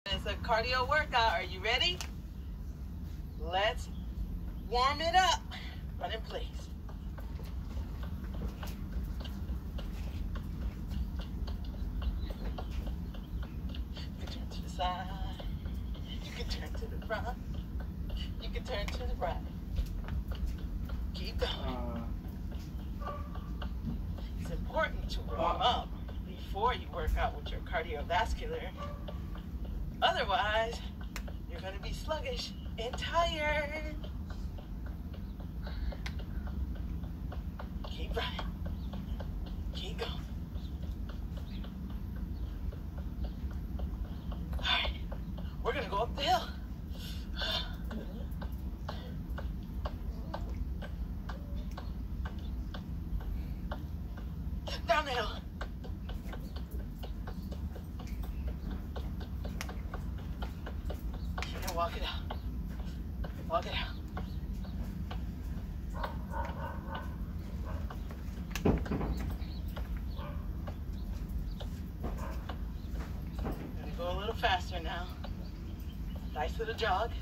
It's a cardio workout. Are you ready? Let's warm it up. Run in place. You can turn to the side. You can turn to the front. You can turn to the right. Keep going. It's important to warm up before you work out with your cardiovascular. Otherwise, you're going to be sluggish and tired. Keep running. Keep going. All right, we're going to go up the hill. Down the hill. And walk it out. Walk it out. Gonna go a little faster now. Nice little jog.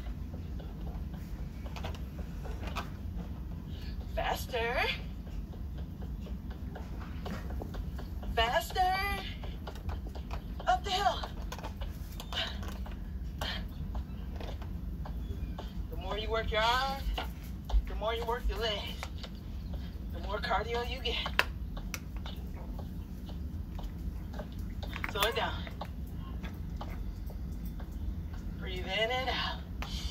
Faster. Faster. Up the hill. The more you work your arms, the more you work your legs, the more cardio you get. Slow it down. Breathe in and out.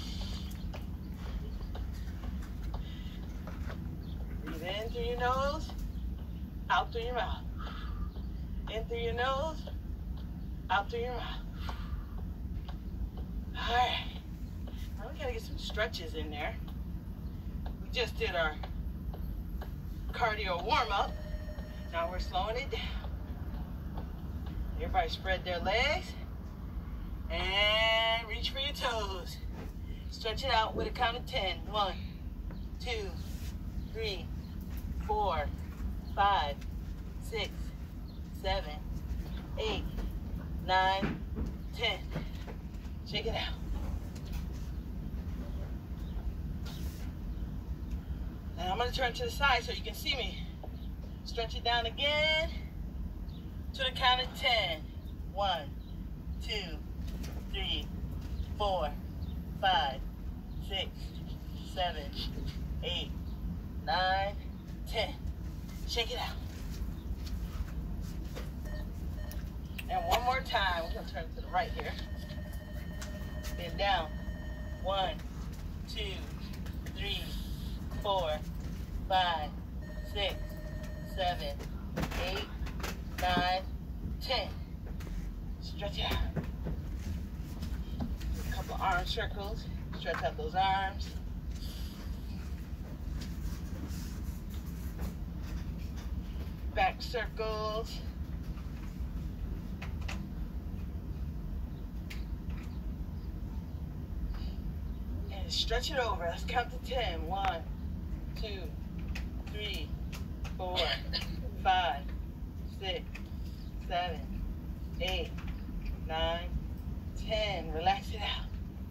Breathe in through your nose, out through your mouth. In through your nose, out through your mouth. All right. Now we gotta get some stretches in there. We just did our cardio warm-up. Now we're slowing it down. Everybody spread their legs and reach for your toes. Stretch it out with a count of 10. 1, 2, 3, 4, 5, 6, 7, 8, 9, 10. Shake it out. Now I'm going to turn to the side so you can see me. Stretch it down again to the count of 10. 1, 2, 3, 4, 5, 6, 7, 8, 9, 10. Shake it out. And one more time. We're going to turn to the right here. Bend down. 1, 2, 3, 4, 5, 6, 7, 8, 9, 10. Stretch it out. A couple of arm circles. Stretch out those arms. Back circles. Stretch it over. Let's count to 10. 1, 2, 3, 4, 5, 6, 7, 8, 9, 10. Relax it out.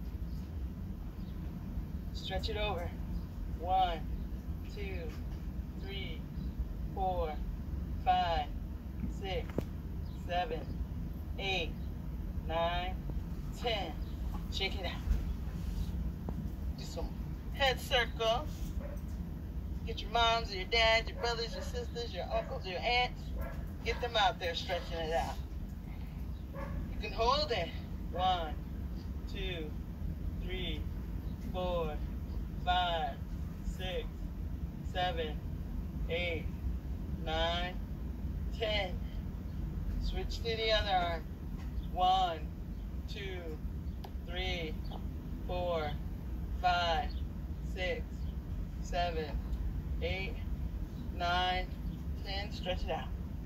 Stretch it over. 1, 2, 3, 4, 5, 6, 7, 8, 9, 10. Shake it out. Do some head circles. Get your moms or your dads, your brothers, your sisters, your uncles, your aunts. Get them out there stretching it out. You can hold it. 1, 2, 3, 4, 5, 6, 7, 8, 9, 10. Switch to the other arm. 1, 2, 3, 4, 5, 6, 7, 8, 9, 10. Stretch it out.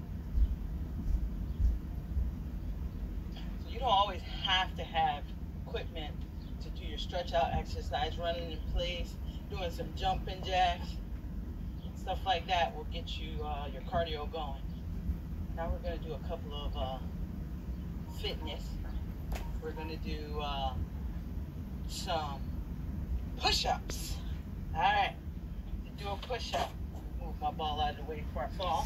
So you don't always have to have equipment to do your stretch out exercise. Running in place, doing some jumping jacks, stuff like that will get you your cardio going. Now we're going to do a couple of fitness we're gonna do some push-ups. All right, do a push-up. Move my ball out of the way before I fall.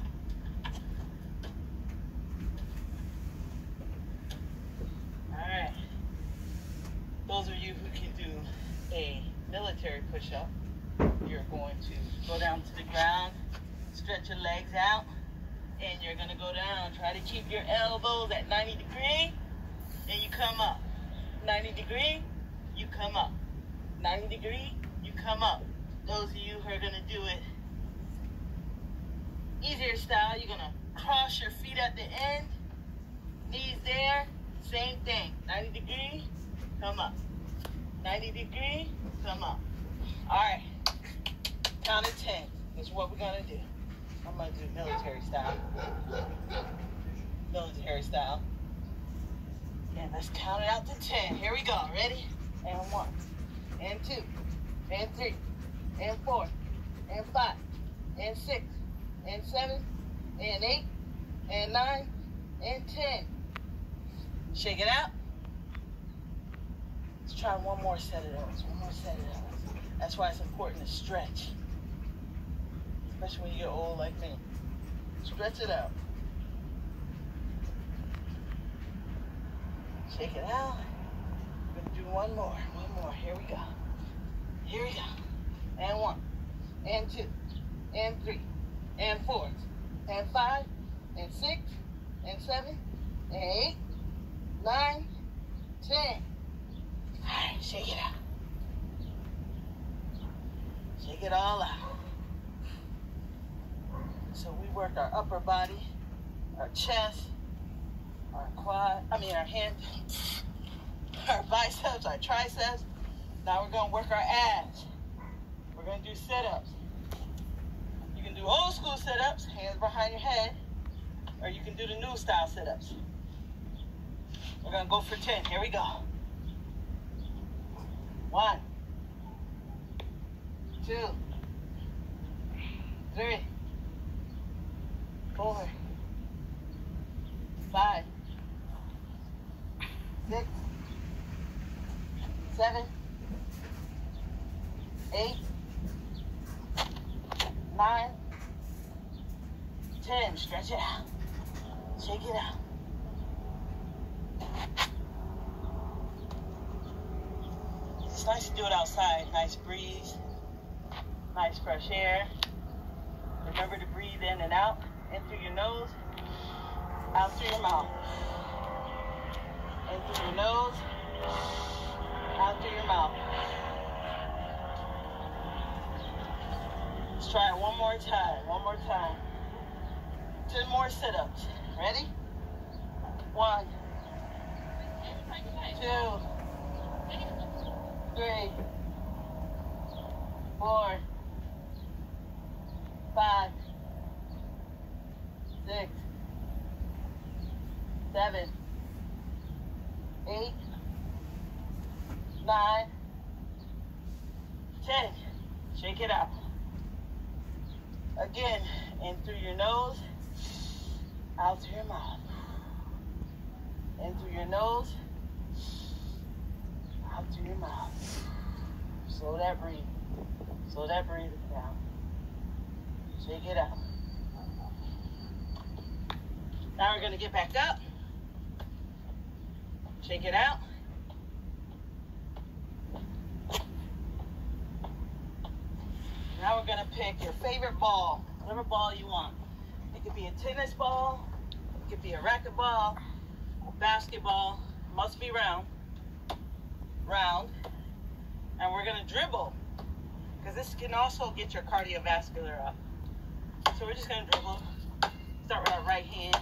All right, those of you who can do a military push-up, you're going to go down to the ground, stretch your legs out, and you're gonna go down. Try to keep your elbows at 90 degrees, and you come up. 90 degrees, you come up. 90 degrees, you come up. Those of you who are gonna do it easier style, you're gonna cross your feet at the end, knees there, same thing. 90 degrees, come up. 90 degrees, come up. All right, count to 10. That's what we're gonna do. I'm gonna do military style. Military style. And let's count it out to 10. Here we go. Ready? And 1, and 2, and 3, and 4, and 5, and 6, and 7, and 8, and 9, and 10. Shake it out. Let's try one more set of those. One more set of those. That's why it's important to stretch. Especially when you get old like me. Stretch it out. Shake it out. We're going to do one more. One more. Here we go. Here we go. And 1, and 2, and 3, and 4, and 5, and 6, and 7, and 8, 9, 10. All right, shake it out. Shake it all out. So we work our upper body, our chest, our our hand, our biceps, our triceps. Now we're gonna work our abs. We're gonna do sit-ups. You can do old school sit-ups, hands behind your head, or you can do the new style sit-ups. We're gonna go for 10. Here we go. 1, 2, 3, 4, 5, 6, 7, 8, 9, 10. Stretch it out. Shake it out. It's nice to do it outside. Nice breeze. Nice fresh air. Remember to breathe in and out. In through your nose. Out through your mouth. In through your nose. Out through your mouth. Let's try it one more time. One more time. 10 more sit-ups. Ready? 1, 2, 3, 4, 5, 6, 7, 8, 9, 10. Shake it out. Again, in through your nose, out through your mouth. In through your nose, out through your mouth. Slow that breathing. Slow that breathing down. Shake it out. Now we're going to get back up. Shake it out. Now we're going to pick your favorite ball, whatever ball you want. It could be a tennis ball, it could be a racquetball, a basketball, must be round. Round. And we're going to dribble, because this can also get your cardiovascular up. So we're just going to dribble. Start with our right hand.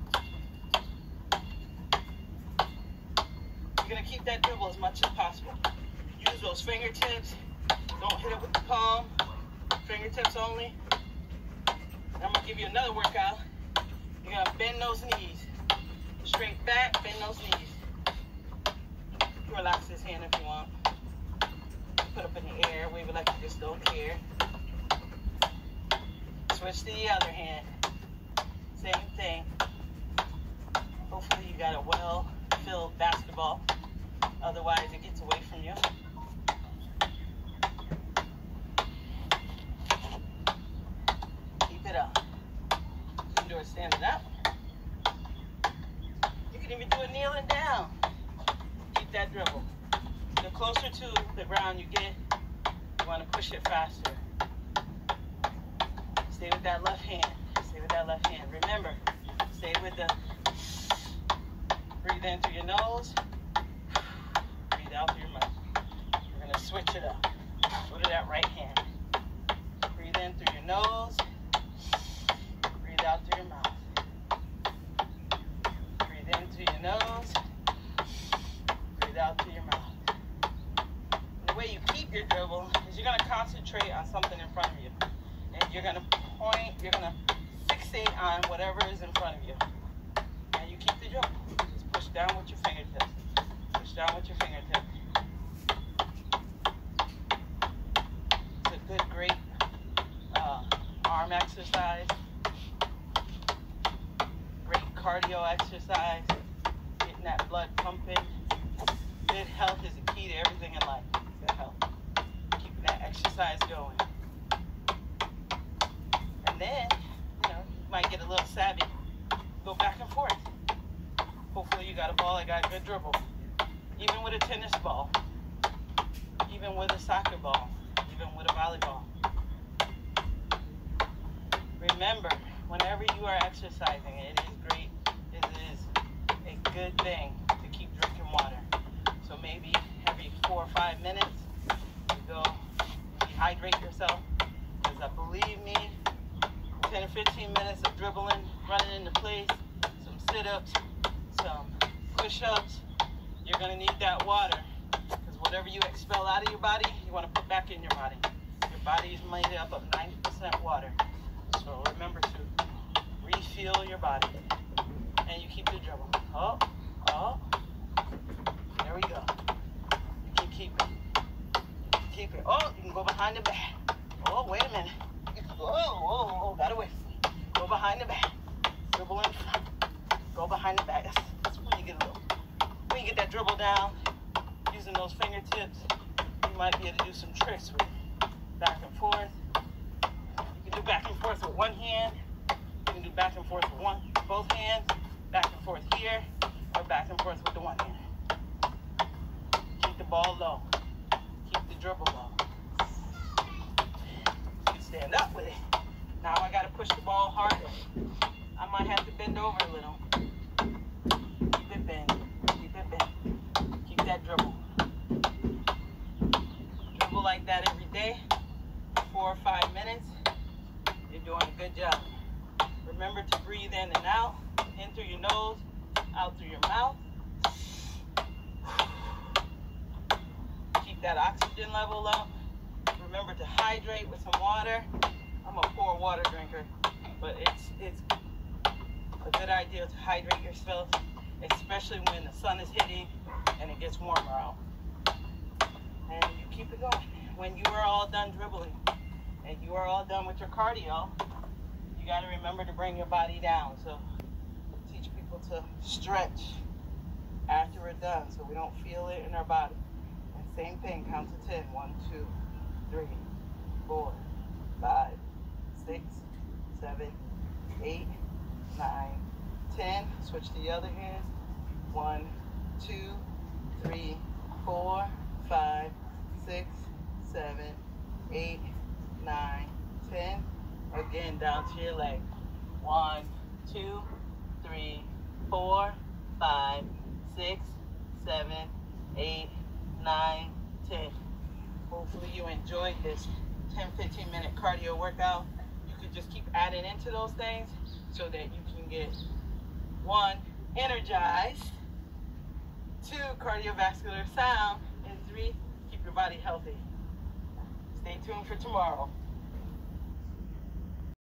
You're going to keep that dribble as much as possible. Use those fingertips. Don't hit it with the palm. Fingertips only. I'm going to give you another workout. You're going to bend those knees. Straight back, bend those knees. You can relax this hand if you want. Put up in the air, wave it like you just don't care. Switch to the other hand. Same thing. Hopefully you got a well feel-filled basketball. Otherwise, it gets away from you. Keep it up. You can do it standing up. You can even do it kneeling down. Keep that dribble. The closer to the ground you get, you want to push it faster. Stay with that left hand. Stay with that left hand. Remember, stay with the, breathe in through your nose, breathe out through your mouth. We're going to switch it up. Go to that right hand. Breathe in through your nose, breathe out through your mouth. Breathe in through your nose, breathe out through your mouth. And the way you keep your dribble is you're going to concentrate on something in front of you. And you're going to point, you're going to fixate on whatever is in front of you. And you keep the dribble. Just push down with your fingertips. Push down with your fingertips. It's a good, great arm exercise. Great cardio exercise. Getting that blood pumping. Good health is the key to everything in life. Good health. Keeping that exercise going. And then, you might get a little savvy. Go back and forth. Hopefully you got a ball that got a good dribble. Even with a tennis ball. Even with a soccer ball. Even with a volleyball. Remember, whenever you are exercising, it is great. It is a good thing to keep drinking water. So maybe every 4 or 5 minutes, you go dehydrate yourself. Because believe me, 10 or 15 minutes of dribbling, running into place, some sit-ups, some push-ups, you're going to need that water. Because whatever you expel out of your body, you want to put back in your body. Your body is made up of 90% water. So remember to refuel your body. And you keep the dribble. Oh, oh. There we go. You can keep it. You can keep it. Oh, you can go behind the back. Oh, wait a minute. Oh, got away from me. Go behind the back. Dribble in front. Go behind the back. That's when you get a little. When you get that dribble down, using those fingertips, you might be able to do some tricks with it. Back and forth. You can do back and forth with one hand. You can do back and forth with both hands. Back and forth here, or back and forth with the one hand. Keep the ball low. Keep the dribble low. You stand up with it. Now I got to push the ball harder. I might have to bend over a little. Keep it bent. Keep it bent. Keep that dribble. Dribble like that every day. 4 or 5 minutes. You're doing a good job. Remember to breathe in and out. In through your nose, out through your mouth. Keep that oxygen level up. Remember to hydrate with some water. I'm a poor water drinker, but it's a good idea to hydrate yourself, especially when the sun is hitting and it gets warmer out. And you keep it going. When you are all done dribbling and you are all done with your cardio, you got to remember to bring your body down. So teach people to stretch after we're done so we don't feel it in our body. And same thing, count to 10. 1, 2, 3, 4, 5, 6, 7, 8, 9, 10. Switch to the other hand. 1, 2, 3, 4, 5, 6, 7, 8, 9, 10. Again, down to your leg. 1, 2, 3, 4, 5, 6, 7, 8, 9, 10. Hopefully you enjoyed this 10-15 minute cardio workout. You could just keep adding into those things so that you can get 1, energized, 2, cardiovascular sound, and 3, keep your body healthy. Stay tuned for tomorrow.